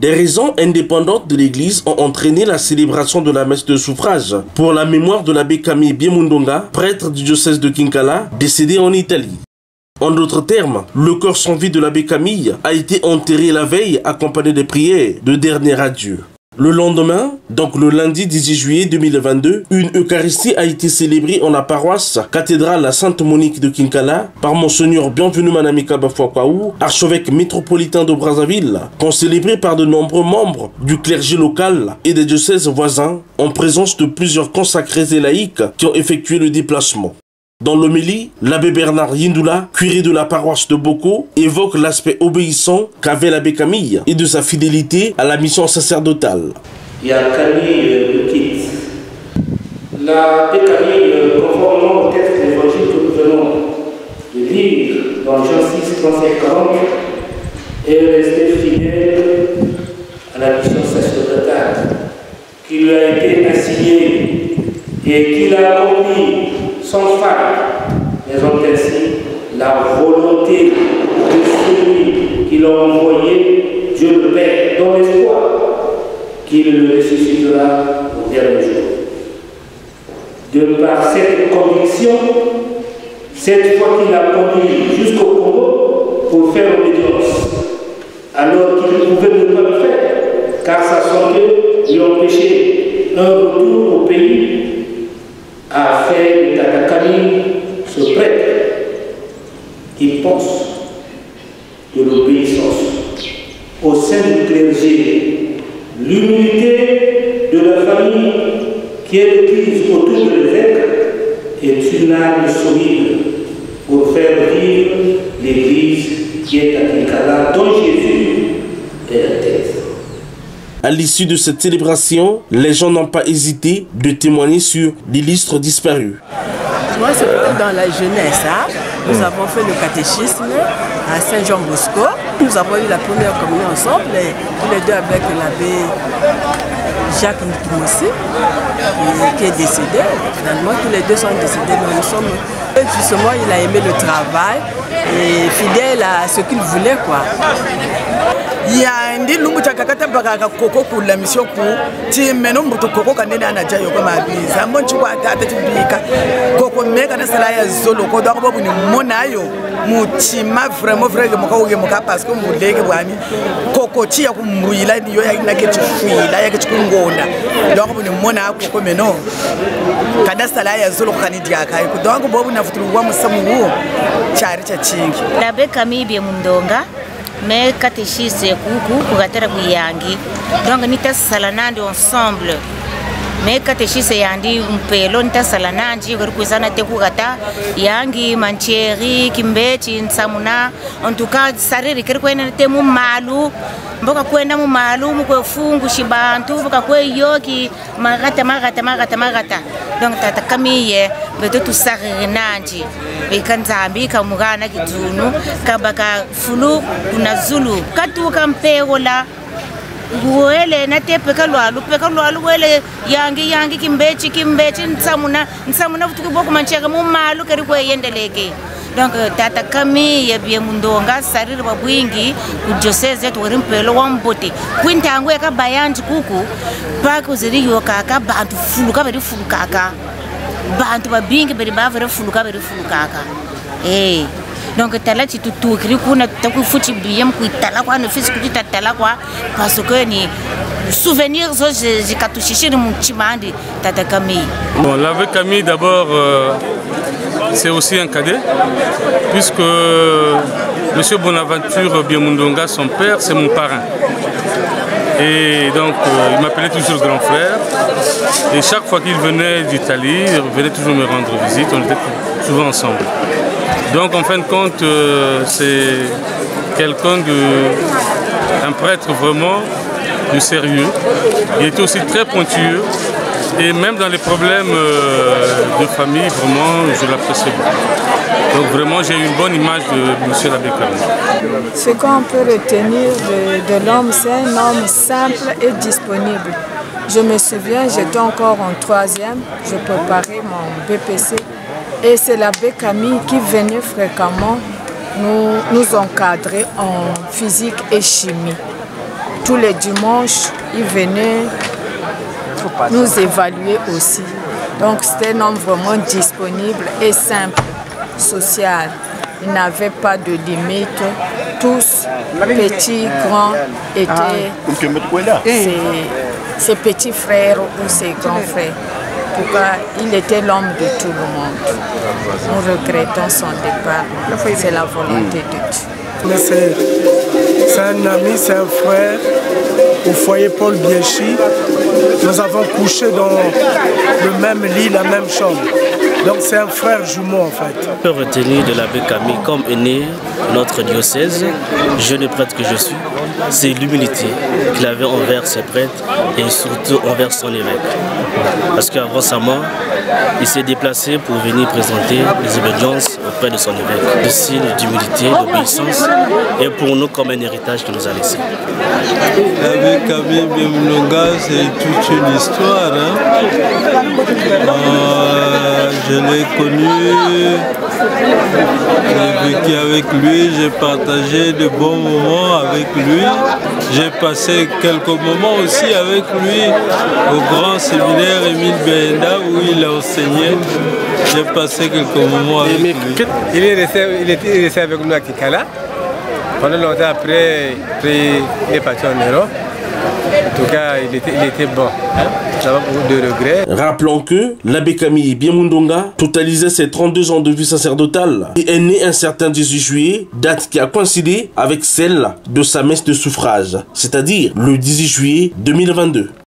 Des raisons indépendantes de l'Église ont entraîné la célébration de la messe de suffrage pour la mémoire de l'abbé Camille Biemundonga, prêtre du diocèse de Kinkala, décédé en Italie. En d'autres termes, le corps sans vie de l'abbé Camille a été enterré la veille accompagné des prières de dernier adieu. Le lendemain, donc le lundi 18 juillet 2022, une Eucharistie a été célébrée en la paroisse cathédrale la Sainte-Monique de Kinkala par Monseigneur Bienvenu Manamika Bafuakaou, archevêque métropolitain de Brazzaville, concélébré par de nombreux membres du clergé local et des diocèses voisins, en présence de plusieurs consacrés et laïcs qui ont effectué le déplacement. Dans l'homélie, l'abbé Bernard Yindoula, curé de la paroisse de Boko, évoque l'aspect obéissant qu'avait l'abbé Camille et de sa fidélité à la mission sacerdotale. Il y a Camille le quitte. L'abbé Camille, conformément au texte de l'évangile que nous venons de lire dans Jean 6, 35-40, est resté fidèle à la mission sacerdotale qui lui a été assignée et qu'il a accompli sans faille, mais en ainsi la volonté de celui qui l'a envoyé, Dieu le Père, dans l'espoir qu'il le ressuscitera au dernier jour. De par cette conviction, cette fois qu'il a conduit jusqu'au Congo pour faire obédience, alors qu'il pouvait ne pas le faire, car sa santé lui empêchait un retour au pays, a fait de Tata Camille ce prêtre qui pense de l'obéissance au sein du clergé, l'unité de la famille qui est l'église autour de l'évêque est une arme solide pour faire vivre l'église qui est à Kinkala, dont Jésus est la tête. À l'issue de cette célébration, les gens n'ont pas hésité de témoigner sur l'illustre disparu. Moi, c'est dans la jeunesse. Hein? Nous avons fait le catéchisme à Saint-Jean-Bosco. Nous avons eu la première communion ensemble, tous les deux avec l'abbé Jacques Nkoumossi, qui est décédé. Finalement, tous les deux sont décédés, mais nous sommes... Justement, il a aimé le travail et fidèle à ce qu'il voulait, quoi. Il y a un dilumbu chakakata baka koko pour la mission pour ti menom buto koko kanene anaja yoko mabiza monchi kwa tata tibika koko meka na sala ya zolo ko donc bobu ni monayo mutima vraiment vrai que moka uge moka parce que muleke bwani koko ti ya kumuyila niyo ya na ketu fuila ya ketu ngonda donc bobu ni mona koko meno kada sala ya zolo kanidia kai donc bobu na futuru wa musamu wo chari cha chingi l'abbé Camille Biemundonga mais catéchiste coucou pour atteindre Yangi. Donc nous sommes salanandi ensemble. Mais catéchiste yandi mpelo nta salanandi kurikuzana te kugata Yangi mancheri kimbechi nsamuna en tout cas sariri kirikwena te mu malu mboka kwenda mu malu mu kwefungu shibantu mboka kwe yoki magata donc Tata Camille beto tu sariri nanji bekanzambi kamugana kidunu kabaka fulu kuna zulu katuka mpeola Wele na te peka lwalu wele yangi kimbechi nsamuna futuku boku manchega mu malu kari kwe yendeleke. Donc Tata Camille Biemundonga sariri babwingi ku diocese yetu mpelo wa Mbote kwintangu eka bayanji kuku paka uziri yoka ka bantu fuluka beri fulukaka bantu babingi beri bavere fuluka donc tala ti tutukiri kuna taku futi biyem ku tala kwa no fisi ku tala kwa parce que ni souvenirs je katuchichi de mon chimandi Tata Camille. Bon, l'abbé Camille d'abord c'est aussi un cadet puisque monsieur Bonaventure Biemundonga son père c'est mon parrain. Et donc il m'appelait toujours grand frère et chaque fois qu'il venait d'Italie, il venait toujours me rendre visite, on était souvent ensemble. Donc en fin de compte, c'est quelqu'un un prêtre vraiment de sérieux. Il était aussi très pointueux et même dans les problèmes de famille, vraiment, je l'appréciais beaucoup. Donc vraiment, j'ai une bonne image de M. l'abbé Camille. Ce qu'on peut retenir de l'homme, c'est un homme simple et disponible. Je me souviens, j'étais encore en 3e, je préparais mon BPC. Et c'est l'abbé Camille qui venait fréquemment nous encadrer en physique et chimie. tous les dimanches, il venait nous évaluer aussi. Donc c'était un homme vraiment disponible et simple, social. Il n'avait pas de limite. Tous, petits, grands, étaient ses petits frères ou ses grands frères. En tout cas, il était l'homme de tout le monde. Nous regrettons son départ. C'est la volonté de Dieu. C'est un ami, c'est un frère au foyer Paul Biéchi. Nous avons couché dans le même lit, la même chambre. Donc c'est un frère jumeau en fait. Je peux retenir de l'abbé Camille comme aîné de notre diocèse, jeune prêtre que je suis, c'est l'humilité qu'il avait envers ses prêtres et surtout envers son évêque. Parce qu'avant sa mort, il s'est déplacé pour venir présenter les obédiences auprès de son évêque. Le signe d'humilité, d'obéissance et pour nous comme un héritage qu'il nous a laissé. L'abbé Camille Biemundonga, c'est toute une histoire. Je l'ai connu, j'ai vécu avec lui, j'ai partagé de bons moments avec lui. J'ai passé quelques moments aussi avec lui au grand séminaire Émile Benda où il a enseigné. J'ai passé quelques moments avec lui. Il était resté avec nous à Kinkala. Pendant longtemps après, il est parti en Europe. En tout cas, il était bon. Ça va beaucoup de regrets. Rappelons que l'abbé Camille Biemundonga totalisait ses 32 ans de vie sacerdotale et est né un certain 18 juillet, date qui a coïncidé avec celle de sa messe de suffrage, c'est-à-dire le 18 juillet 2022.